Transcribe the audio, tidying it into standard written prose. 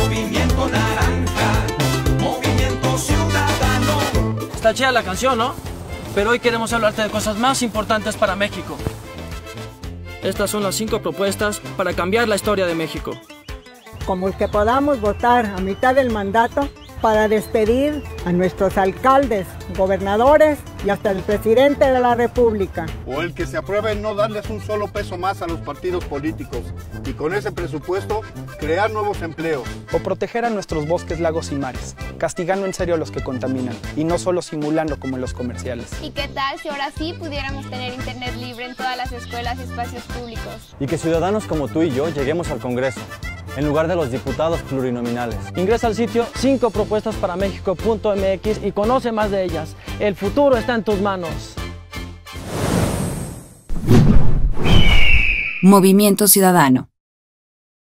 Movimiento Naranja, Movimiento Ciudadano. Está chida la canción, ¿no? Pero hoy queremos hablarte de cosas más importantes para México. Estas son las 5 propuestas para cambiar la historia de México. Como el que podamos votar a mitad del mandato para despedir a nuestros alcaldes, gobernadores y hasta el presidente de la República. O el que se apruebe no darles un solo peso más a los partidos políticos y con ese presupuesto crear nuevos empleos. O proteger a nuestros bosques, lagos y mares, castigando en serio a los que contaminan y no solo simulando como en los comerciales. ¿Y qué tal si ahora sí pudiéramos tener internet libre en todas las escuelas y espacios públicos? Y que ciudadanos como tú y yo lleguemos al Congreso, en lugar de los diputados plurinominales. Ingresa al sitio 5propuestasparamexico.mx y conoce más de ellas. El futuro está en tus manos. Movimiento Ciudadano.